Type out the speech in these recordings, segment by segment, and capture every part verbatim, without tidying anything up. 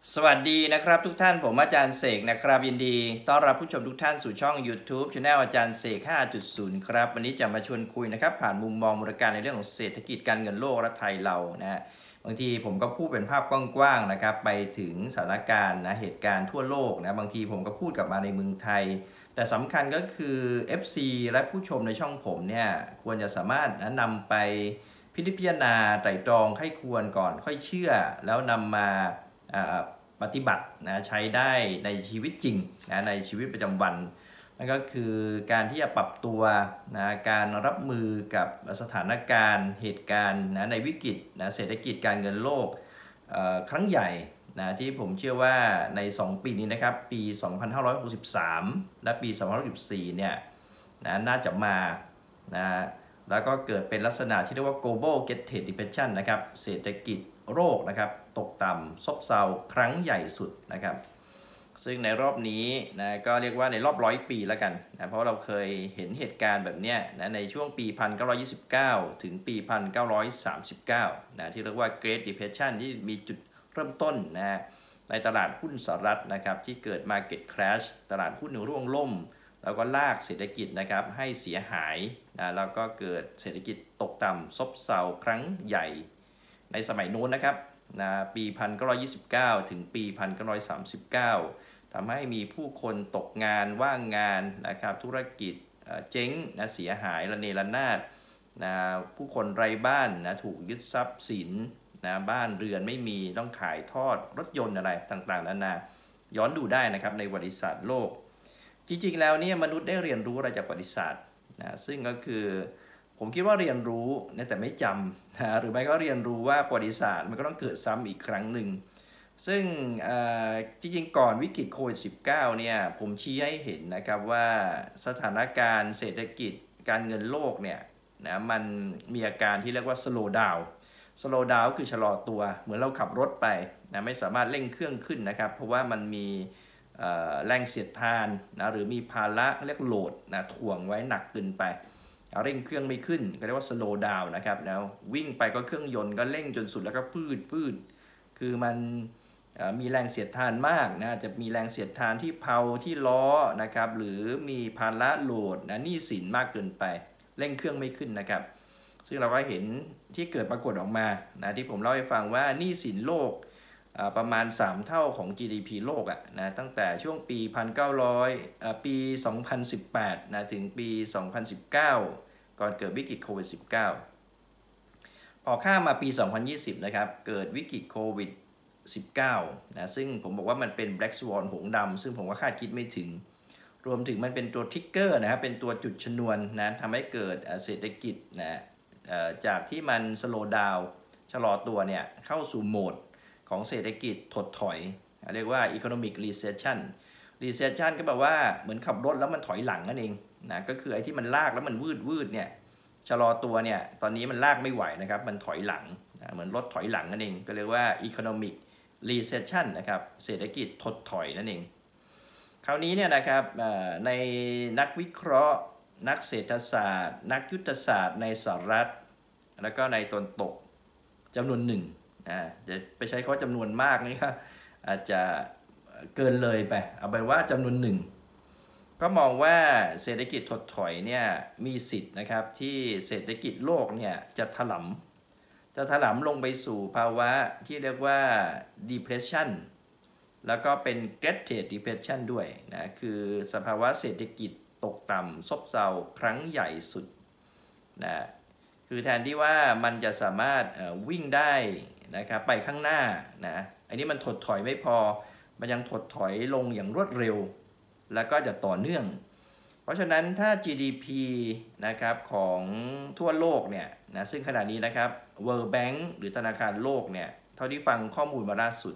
สวัสดีนะครับทุกท่านผมอาจารย์เสกนะครับยินดีต้อนรับผู้ชมทุกท่านสู่ช่อง YouTube Channel อาจารย์เสก ห้าจุดศูนย์ ครับวันนี้จะมาชวนคุยนะครับผ่านมุมมองมูลการในเรื่องของเศรษฐกิจการเงินโลกและไทยเรานะฮะบางทีผมก็พูดเป็นภาพกว้างๆนะครับไปถึงสถานการณ์นะเหตุการณ์ทั่วโลกนะบางทีผมก็พูดกลับมาในเมืองไทยแต่สำคัญก็คือ เอฟ ซี และผู้ชมในช่องผมเนี่ยควรจะสามารถนะนำไปพิจารณาไตร่ตรองให้ควรก่อนค่อยเชื่อแล้วนำมาปฏิบัตินะใช้ได้ในชีวิตจริงนะในชีวิตประจำวันนั่นก็คือการที่จะปรับตัวนะการรับมือกับสถานการณ์เหตุการณ์นะในวิกฤตนะเศรษฐกิจการเงินโลกครั้งใหญ่นะที่ผมเชื่อว่าในสองปีนี้นะครับปีสองพันห้าร้อยหกสิบสามและปีสองพันห้าร้อยหกสิบสี่เนี่ยนะน่าจะมานะแล้วก็เกิดเป็นลักษณะที่เรียกว่า global get trade depression นะครับเศรษฐกิจโรคนะครับตกต่ำซบเซาครั้งใหญ่สุดนะครับซึ่งในรอบนี้นะก็เรียกว่าในรอบร้อยปีแล้วกันนะเพราะเราเคยเห็นเหตุการณ์แบบนี้นะในช่วงปี หนึ่งพันเก้าร้อยยี่สิบเก้า ถึงปี หนึ่งพันเก้าร้อยสามสิบเก้า นะที่เรียกว่า Great Depression ที่มีจุดเริ่มต้นนะในตลาดหุ้นสหรัฐนะครับที่เกิด Market Crash ตลาดหุ้นร่วงล่มแล้วก็ลากเศรษฐกิจนะครับให้เสียหายนะแล้วก็เกิดเศรษฐกิจตกต่ำซบเซาครั้งใหญ่ในสมัยโน้นนะครับนะปี หนึ่งพันเก้าร้อยยี่สิบเก้า ถึงปี หนึ่งพันเก้าร้อยสามสิบเก้า ทำให้มีผู้คนตกงานว่างงานนะครับธุรกิจเจ๊งนะเสียหายระเนระนาดนะผู้คนไร้บ้านนะถูกยึดทรัพย์สินนะบ้านเรือนไม่มีต้องขายทอดรถยนต์อะไรต่างๆนานาย้อนดูได้นะครับในประวัติศาสตร์โลกจริงๆแล้วเนี่ยมนุษย์ได้เรียนรู้อะไรจากประวัติศาสตร์นะซึ่งก็คือผมคิดว่าเรียนรู้นะแต่ไม่จำนะหรือไม่ก็เรียนรู้ว่าประวัติศาสตร์มันก็ต้องเกิดซ้ำอีกครั้งหนึ่งซึ่งจริงๆก่อนวิกฤตโควิด สิบเก้า เนี่ยผมชี้ให้เห็นนะครับว่าสถานการณ์เศรษฐกิจการเงินโลกเนี่ยนะมันมีอาการที่เรียกว่า slow down slow down คือชะลอตัวเหมือนเราขับรถไปนะไม่สามารถเร่งเครื่องขึ้นนะครับเพราะว่ามันมีแรงเสียดทานนะหรือมีภาระเรียกโหลดนะถ่วงไว้หนักเกินไปเร่งเครื่องไม่ขึ้นก็เรียกว่า slow down นะครับแล้ววิ่งไปก็เครื่องยนต์ก็เร่งจนสุดแล้วก็พืดพืดคือมันมีแรงเสียดทานมากนะจะมีแรงเสียดทานที่เพลาที่ล้อนะครับหรือมีภาระโหลดนะหนี้สินมากเกินไปเร่งเครื่องไม่ขึ้นนะครับซึ่งเราก็เห็นที่เกิดปรากฏออกมานะที่ผมเล่าให้ฟังว่าหนี้สินโลกประมาณสามเท่าของ จี ดี พี โลกอ่ะนะตั้งแต่ช่วงปี หนึ่งพันเก้าร้อย ปี สองพันสิบแปดนะถึงปี สองพันสิบเก้า ก่อนเกิดวิกฤตโควิด สิบเก้า พอข้ามมาปี สองพันยี่สิบ นะครับเกิดวิกฤตโควิด สิบเก้า นะซึ่งผมบอกว่ามันเป็น Black Swan หงส์ดำซึ่งผมก็คาดคิดไม่ถึงรวมถึงมันเป็นตัวทริกเกอร์นะครับเป็นตัวจุดชนวนนะทำให้เกิดเศรษฐกิจนะจากที่มันสโลว์ดาวน์ชะลอตัวเนี่ยเข้าสู่โหมดของเศรษฐกิจถดถอยเรียกว่า economic recession recession ก็แปลว่าเหมือนขับรถแล้วมันถอยหลังนั่นเองนะก็คือไอ้ที่มันลากแล้วมันวืดวืดเนี่ยชะลอตัวเนี่ยตอนนี้มันลากไม่ไหวนะครับมันถอยหลังนะเหมือนรถถอยหลังนั่นเองก็เรียกว่า economic recession นะครับเศรษฐกิจถดถอยนั่นเองคราวนี้เนี่ยนะครับในนักวิเคราะห์นักเศรษฐศาสตร์นักยุทธศาสตร์ในสหรัฐแล้วก็ในตะวันตกจำนวนหนึ่งนะจะไปใช้ข้อจำนวนมากนี่ก็อาจจะเกินเลยไปเอาไปว่าจำนวนหนึ่งก็มองว่าเศรษฐกิจถดถอยเนี่ยมีสิทธิ์นะครับที่เศรษฐกิจโลกเนี่ยจะถลำจะถลำลงไปสู่ภาวะที่เรียกว่า depression แล้วก็เป็น Great Depression ด้วยนะคือสภาวะเศรษฐกิจตกต่ำซบเซาครั้งใหญ่สุดนะคือแทนที่ว่ามันจะสามารถวิ่งได้นะครับไปข้างหน้านะอันนี้มันถดถอยไม่พอมันยังถดถอยลงอย่างรวดเร็วแล้วก็จะต่อเนื่องเพราะฉะนั้นถ้า จี ดี พี นะครับของทั่วโลกเนี่ยนะซึ่งขณะนี้นะครับ World Bank หรือธนาคารโลกเนี่ยเท่าที่ฟังข้อมูลมาล่าสุด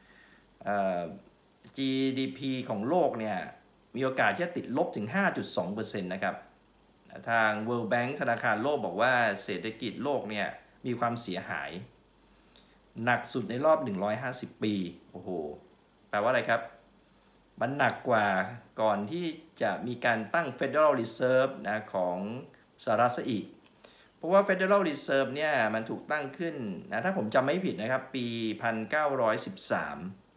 จี ดี พี ของโลกเนี่ยมีโอกาสที่จะติดลบถึง ห้าจุดสองเปอร์เซ็นต์ นะครับทาง World Bank ธนาคารโลกบอกว่าเศรษฐกิจโลกเนี่ยมีความเสียหายหนักสุดในรอบหนึ่งร้อยห้าสิบปีโอ้โหแปลว่าอะไรครับมันหนักกว่าก่อนที่จะมีการตั้ง Federal Reserve นะของสหรัฐซะอีกเพราะว่า Federal Reserve เนี่ยมันถูกตั้งขึ้นนะถ้าผมจำไม่ผิดนะครับปี หนึ่งพันเก้าร้อยสิบสาม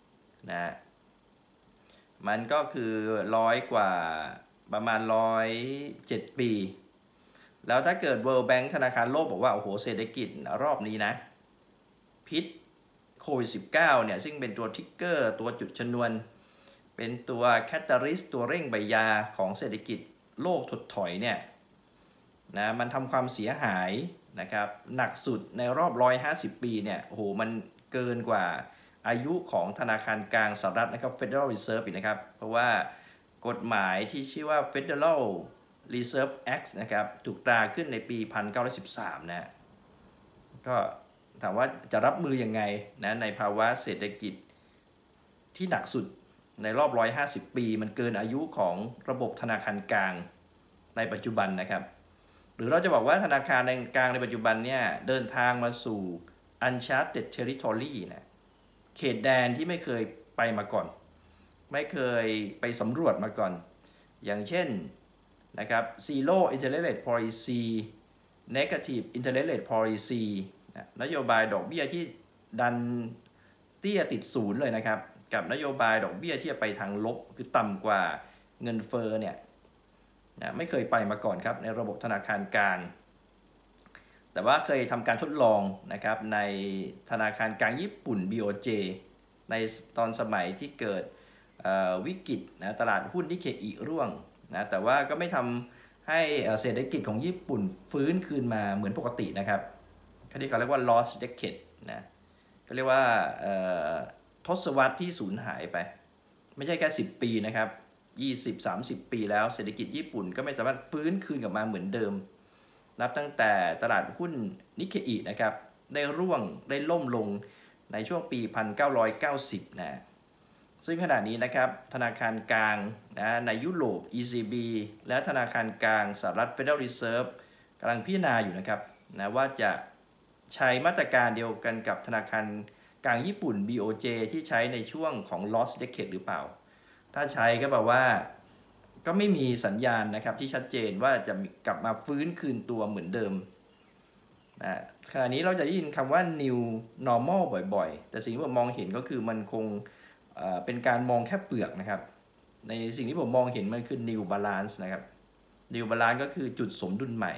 นะมันก็คือร้อยกว่าประมาณร้อยเจ็ดปีแล้วถ้าเกิด World Bank ธนาคารโลกบอกว่าโอ้โหเศรษฐกิจรอบนี้นะพิษโควิด สิบเก้า เนี่ยซึ่งเป็นตัวทริกเกอร์ตัวจุดชนวนเป็นตัวแคตตาลิสต์ตัวเร่งใบยาของเศรษฐกิจโลกถดถอยเนี่ยนะมันทำความเสียหายนะครับหนักสุดในรอบหนึ่งร้อยห้าสิบปีเนี่ยโอ้โหมันเกินกว่าอายุของธนาคารกลางสหรัฐนะครับ Federal Reserve อีกนะครับเพราะว่ากฎหมายที่ชื่อว่า Federal Reserve Act นะครับถูกตราขึ้นในปีหนึ่งพันเก้าร้อยสิบสามนะก็ถามว่าจะรับมือยังไงนะในภาวะเศรษฐกิจที่หนักสุดในรอบหนึ่งร้อยห้าสิบปีมันเกินอายุของระบบธนาคารกลางในปัจจุบันนะครับหรือเราจะบอกว่าธนาคารกลางในปัจจุบันเนี่ยเดินทางมาสู่ uncharted territory นะเขตแดนที่ไม่เคยไปมาก่อนไม่เคยไปสำรวจมาก่อนอย่างเช่นนะครับ zero interest rate policy negative interest rate policy นโยบายดอกเบี้ยที่ดันเตี้ยติดศูนย์เลยนะครับกับนโยบายดอกเบี้ยที่จะไปทางลบคือต่ำกว่าเงินเฟ้อเนี่ยนะไม่เคยไปมาก่อนครับในระบบธนาคารกลางแต่ว่าเคยทำการทดลองนะครับในธนาคารกลางญี่ปุ่น บี โอ เจ ในตอนสมัยที่เกิดวิกฤตนะตลาดหุ้นนิเคอิร่วงนะแต่ว่าก็ไม่ทำให้เศรษฐกิจของญี่ปุ่นฟื้นคืนมาเหมือนปกตินะครับที่เขาเรียกว่า lost decade นะก็เรียกว่าทศวรรษที่สูญหายไปไม่ใช่แค่สิบปีนะครับยี่สิบ สามสิบ ปีแล้วเศรษฐกิจญี่ปุ่นก็ไม่สามารถฟื้นคืนกลับมาเหมือนเดิมนับตั้งแต่ตลาดหุ้นนิเคอินะครับได้ร่วงได้ล่มลงในช่วงปีหนึ่งพันเก้าร้อยเก้าสิบนะซึ่งขณะนี้นะครับธนาคารกลางนะในยุโรป อี ซี บี และธนาคารกลางสหรัฐ Federal Reserve กำลังพิจารณาอยู่นะครับนะว่าจะใช้มาตรการเดียวกันกับธนาคารกลางญี่ปุ่น บี โอ เจ ที่ใช้ในช่วงของ lost decade หรือเปล่าถ้าใช้ก็แปลว่าก็ไม่มีสัญญาณนะครับที่ชัดเจนว่าจะกลับมาฟื้นคืนตัวเหมือนเดิมนะขณะนี้เราจะได้ยินคำว่า new normal บ่อยๆแต่สิ่งที่ผมมองเห็นก็คือมันคงเอ่อเป็นการมองแค่เปลือกนะครับในสิ่งที่ผมมองเห็นมันคือ new balance นะครับ new balance ก็คือจุดสมดุลใหม่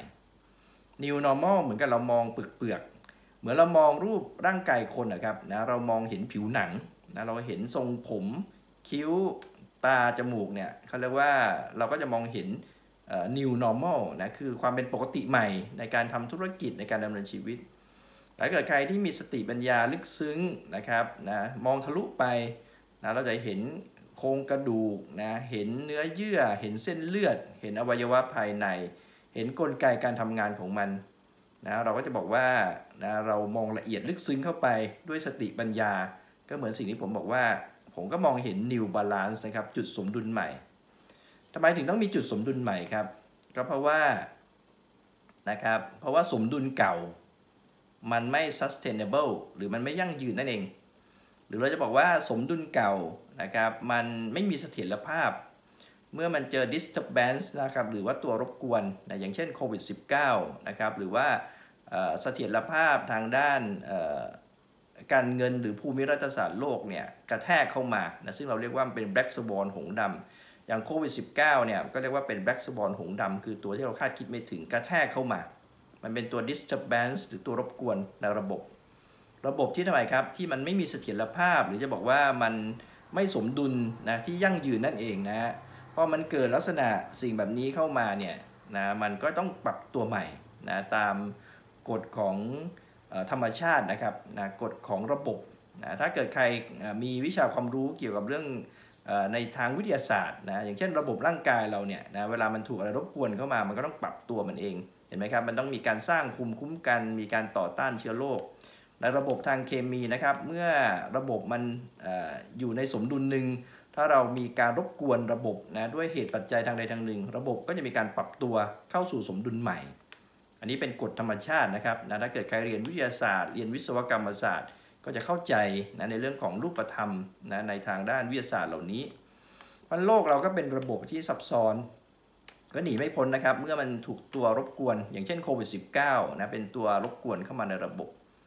new normal เหมือนกับเรามองเปลือกๆเหมือนเรามองรูปร่างกายคนนะครับนะเรามองเห็นผิวหนังนะเราเห็นทรงผมคิ้วตาจมูกเนี่ยเขาเรียกว่าเราก็จะมองเห็น new normal นะคือความเป็นปกติใหม่ในการทำธุรกิจในการดำเนินชีวิตถ้าเกิดใครที่มีสติปัญญาลึกซึ้งนะครับนะมองทะลุไปนะเราจะเห็นโครงกระดูกนะเห็นเนื้อเยื่อเห็นเส้นเลือดเห็นอวัยวะภายในเห็นกลไกการทำงานของมันนะเราก็จะบอกว่านะเรามองละเอียดลึกซึ้งเข้าไปด้วยสติปัญญาก็เหมือนสิ่งที่ผมบอกว่าผมก็มองเห็น new balance นะครับจุดสมดุลใหม่ทำไมถึงต้องมีจุดสมดุลใหม่ครับก็เพราะว่านะครับเพราะว่าสมดุลเก่ามันไม่ sustainable หรือมันไม่ยั่งยืนนั่นเองหรือเราจะบอกว่าสมดุลเก่านะครับมันไม่มีเสถียรภาพเมื่อมันเจอ disturbance นะครับหรือว่าตัวรบกวนนะอย่างเช่นโควิด สิบเก้า นะครับหรือว่าเสถียรภาพทางด้านการเงินหรือภูมิรัฐศาสตร์โลกเนี่ยกระแทกเข้ามานะซึ่งเราเรียกว่ามันเป็น black swan หงส์ดำอย่างโควิด สิบเก้า เนี่ยก็เรียกว่าเป็น black swan หงส์ดำคือตัวที่เราคาดคิดไม่ถึงกระแทกเข้ามามันเป็นตัว disturbance หรือตัวรบกวนในระบบระบบที่ทำไมครับที่มันไม่มีเสถียรภาพหรือจะบอกว่ามันไม่สมดุลนะที่ยั่งยืนนั่นเองนะพอมันเกิดลักษณะสิ่งแบบนี้เข้ามาเนี่ยนะมันก็ต้องปรับตัวใหม่นะตามกฎของธรรมชาตินะครับนะกฎของระบบนะถ้าเกิดใครมีวิชาความรู้เกี่ยวกับเรื่องในทางวิทยาศาสตร์นะอย่างเช่นระบบร่างกายเราเนี่ยนะเวลามันถูกอะไรรบกวนเข้ามามันก็ต้องปรับตัวมันเองเห็นไหมครับมันต้องมีการสร้างภูมิคุ้มกันมีการต่อต้านเชื้อโรคในระบบทางเคมีนะครับเมื่อระบบมัน อ, อยู่ในสมดุลหนึ่งถ้าเรามีการรบกวนระบบนะด้วยเหตุปัจจัยทางใดทางหนึ่งระบบก็จะมีการปรับตัวเข้าสู่สมดุลใหม่อันนี้เป็นกฎธรรมชาตินะครับนะถ้าเกิดใครเรียนวิทยาศาสตร์เรียนวิศวกรรมศาสตร์ก็จะเข้าใจนะในเรื่องของรูปธรรมนะในทางด้านวิทยาศาสตร์เหล่านี้มันโลกเราก็เป็นระบบที่ซับซ้อนก็หนีไม่พ้นนะครับเมื่อมันถูกตัวรบกวนอย่างเช่นโควิด สิบเก้า นะเป็นตัวรบกวนเข้ามาในระบบ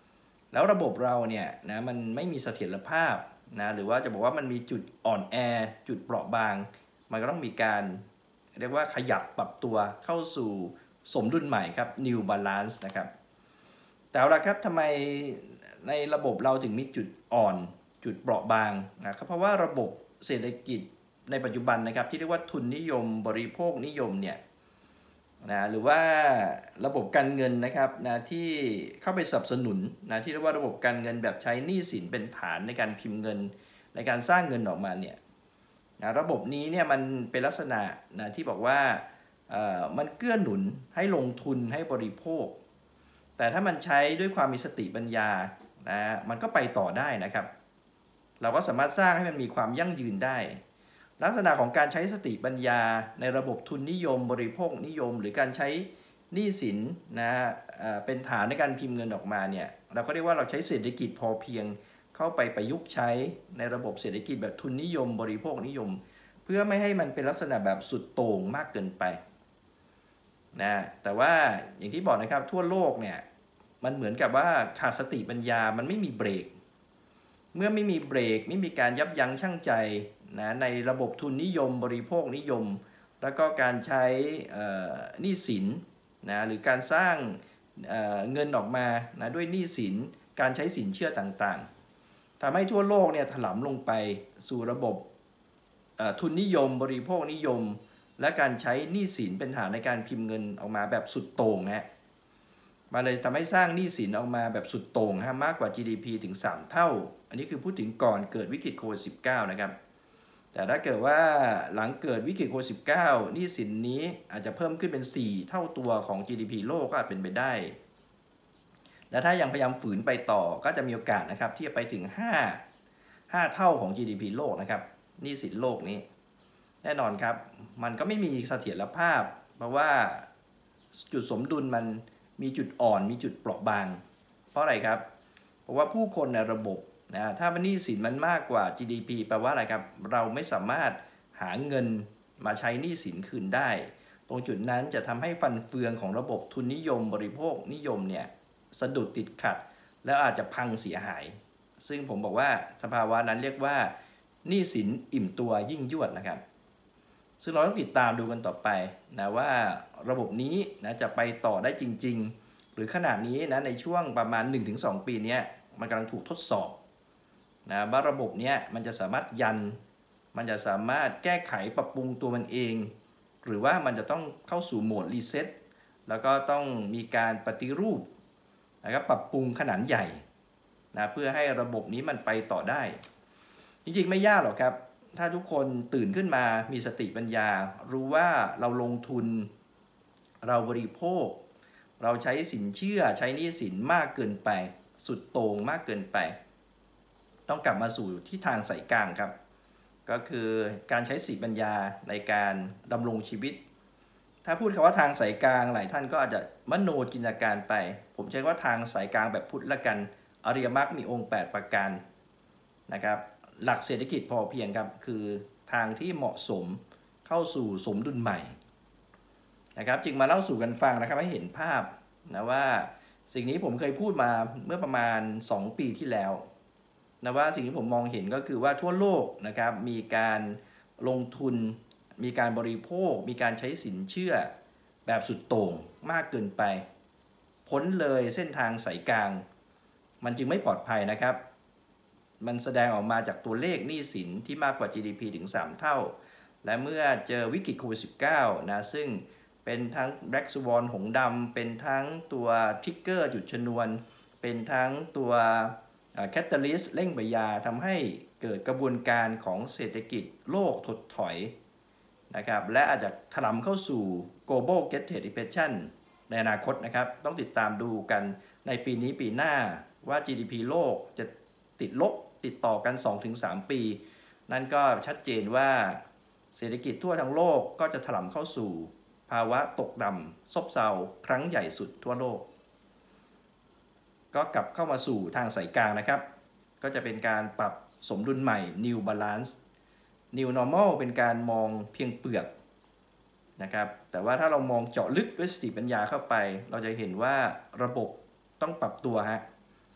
แล้วระบบเราเนี่ยนะมันไม่มีเสถียรภาพนะหรือว่าจะบอกว่ามันมีจุดอ่อนแอจุดเปราะบางมันก็ต้องมีการเรียกว่าขยับปรับตัวเข้าสู่สมดุลใหม่ครับ new balance นะครับแต่เอาละครับทำไมในระบบเราถึงมีจุดอ่อนจุดเปราะบางนะครับเพราะว่าระบบเศรษฐกิจในปัจจุบันนะครับที่เรียกว่าทุนนิยมบริโภคนิยมเนี่ยนะหรือว่าระบบการเงินนะครับนะที่เข้าไปสนับสนุนนะที่เรียกว่าระบบการเงินแบบใช้หนี้สินเป็นฐานในการพิมพ์เงินในการสร้างเงินออกมาเนี่ยนะระบบนี้เนี่ยมันเป็นลักษณะนะที่บอกว่ามันเกื้อหนุนให้ลงทุนให้บริโภคแต่ถ้ามันใช้ด้วยความมีสติปัญญานะมันก็ไปต่อได้นะครับเราก็สามารถสร้างให้มันมีความยั่งยืนได้ลักษณะของการใช้สติปัญญาในระบบทุนนิยมบริโภคนิยมหรือการใช้หนี้สินนะเป็นฐานในการพิมพ์เงินออกมาเนี่ยเราก็เรียกว่าเราใช้เศรษฐกิจพอเพียงเข้าไปประยุกต์ใช้ในระบบเศรษฐกิจแบบทุนนิยมบริโภคนิยมเพื่อไม่ให้มันเป็นลักษณะแบบสุดโต่งมากเกินไปนะแต่ว่าอย่างที่บอกนะครับทั่วโลกเนี่ยมันเหมือนกับว่าขาดสติปัญญามันไม่มีเบรกเมื่อไม่มีเบรกไม่มีการยับยั้งชั่งใจนะในระบบทุนนิยมบริโภคนิยมแล้วก็การใช้หนี้สินนะหรือการสร้างเ, เงินออกมานะด้วยหนี้สินการใช้สินเชื่อต่างๆทำให้ทั่วโลกเนี่ยถลำลงไปสู่ระบบทุนนิยมบริโภคนิยมและการใช้หนี้สินเป็นฐานในการพิมพ์เงินออกมาแบบสุดโต่งนะมาเลยทำให้สร้างหนี้สินออกมาแบบสุดโต่งมากกว่า จี ดี พี ถึงสามเท่าอันนี้คือพูดถึงก่อนเกิดวิกฤตโควิด สิบเก้า นะครับแต่ถ้าเกิดว่าหลังเกิดวิกฤตโควิด สิบเก้า หนี้สินนี้อาจจะเพิ่มขึ้นเป็นสี่เท่าตัวของ จี ดี พี โลกก็อาจเป็นไปได้และถ้ายังพยายามฝืนไปต่อก็จะมีโอกาสนะครับที่จะไปถึงห้า ห้าเท่าของ จี ดี พี โลกนะครับหนี้สินโลกนี้แน่นอนครับมันก็ไม่มีเสถียรภาพเพราะว่าจุดสมดุลมันมีจุดอ่อนมีจุดเปราะบางเพราะอะไรครับเพราะว่าผู้คนในระบบนะถ้าหนี้สินมันมากกว่า จี ดี พี แปลว่าอะไรครับเราไม่สามารถหาเงินมาใช้หนี้สินคืนได้ตรงจุดนั้นจะทำให้ฟันเฟืองของระบบทุนนิยมบริโภคนิยมเนี่ยสะดุดติดขัดแล้วอาจจะพังเสียหายซึ่งผมบอกว่าสภาวะนั้นเรียกว่าหนี้สินอิ่มตัวยิ่งยวดนะครับซึ่งเราต้องติดตามดูกันต่อไปนะว่าระบบนี้นะจะไปต่อได้จริงๆหรือขนาดนี้นะในช่วงประมาณ หนึ่งถึงสอง ปีนี้มันกำลังถูกทดสอบนะว่าระบบนี้มันจะสามารถยันมันจะสามารถแก้ไขปรับปรุงตัวมันเองหรือว่ามันจะต้องเข้าสู่โหมดรีเซ็ตแล้วก็ต้องมีการปฏิรูปนะครับปรับปรุงขนาดใหญ่นะเพื่อให้ระบบนี้มันไปต่อได้จริงๆไม่ยากหรอกครับถ้าทุกคนตื่นขึ้นมามีสติปัญญารู้ว่าเราลงทุนเราบริโภคเราใช้สินเชื่อใช้หนี้สินมากเกินไปสุดโต่งมากเกินไปต้องกลับมาสู่ที่ทางสายกลางครับก็คือการใช้สติปัญญาในการดำรงชีวิตถ้าพูดคำว่าทางสายกลางหลายท่านก็อาจจะมโนจินตนาการไปผมใช้ว่าทางสายกลางแบบพุทธละกันอริยมรรคมีองค์แปดประการนะครับหลักเศรษฐกิจพอเพียงครับคือทางที่เหมาะสมเข้าสู่สมดุลใหม่นะครับจึงมาเล่าสู่กันฟังนะครับให้เห็นภาพนะว่าสิ่งนี้ผมเคยพูดมาเมื่อประมาณสองปีที่แล้วนะว่าสิ่งที่ผมมองเห็นก็คือว่าทั่วโลกนะครับมีการลงทุนมีการบริโภคมีการใช้สินเชื่อแบบสุดโต่งมากเกินไปพ้นเลยเส้นทางสายกลางมันจึงไม่ปลอดภัยนะครับมันแสดงออกมาจากตัวเลขหนี้สินที่มากกว่า จี ดี พี ถึงสามเท่าและเมื่อเจอวิกฤตโควิด สิบเก้า นะซึ่งเป็นทั้ง Black Swan หงส์ดำเป็นทั้งตัวทริกเกอร์จุดชนวนเป็นทั้งตัวแคตตาลิสต์เร่งปยาทำให้เกิดกระบวนการของเศรษฐกิจโลกถดถอยนะครับและอาจจะถลำเข้าสู่ global Great Recession ในอนาคตนะครับต้องติดตามดูกันในปีนี้ปีหน้าว่า จี ดี พี โลกจะติดลบติดต่อกัน สองถึงสาม ปีนั่นก็ชัดเจนว่าเศรษฐกิจทั่วทั้งโลกก็จะถลำเข้าสู่ภาวะตกต่ำซบเซาครั้งใหญ่สุดทั่วโลกก็กลับเข้ามาสู่ทางสายกลางนะครับก็จะเป็นการปรับสมดุลใหม่ New Balance New Normal เป็นการมองเพียงเปลือกนะครับแต่ว่าถ้าเรามองเจาะลึกด้วยสติปัญญาเข้าไปเราจะเห็นว่าระบบต้องปรับตัวฮะ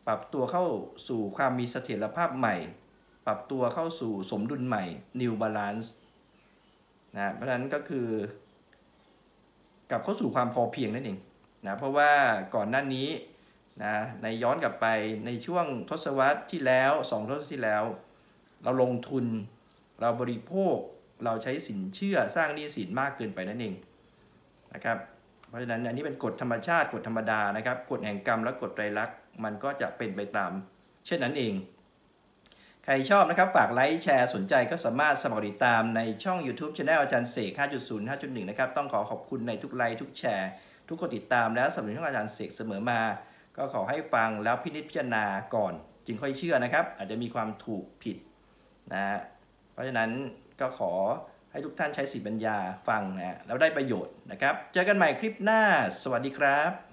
ปรับตัวเข้าสู่ความมีเสถียรภาพใหม่ปรับตัวเข้าสู่สมดุลใหม่ New Balance นะเพราะฉะนั้นก็คือกลับเข้าสู่ความพอเพียงนั่นเองนะเพราะว่าก่อนหน้านี้นะในย้อนกลับไปในช่วงทศวรรษที่แล้วสองทศวรรษที่แล้วเราลงทุนเราบริโภคเราใช้สินเชื่อสร้างหนี้สินมากเกินไปนั่นเองนะครับเพราะฉะนั้นอันนี้เป็นกฎธรรมชาติกฎธรรมดานะครับกฎแห่งกรรมและกฎไตรลักษณ์มันก็จะเป็นไปตามเช่นนั้นเองใครชอบนะครับฝากไลค์แชร์สนใจก็สามารถสมัครติดตามในช่อง YouTube Channel อาจารย์เสก ห้าจุดศูนย์ ห้าจุดหนึ่ง นะครับต้องขอขอบคุณในทุกไลค์ทุกแชร์ทุกคนติดตามและสนับสนุนช่องอาจารย์เสกเสมอมาก็ขอให้ฟังแล้วพินิจพิจารณาก่อนจึงค่อยเชื่อนะครับอาจจะมีความถูกผิดนะเพราะฉะนั้นก็ขอให้ทุกท่านใช้สติปัญญาฟังนะแล้วได้ประโยชน์นะครับเจอกันใหม่คลิปหน้าสวัสดีครับ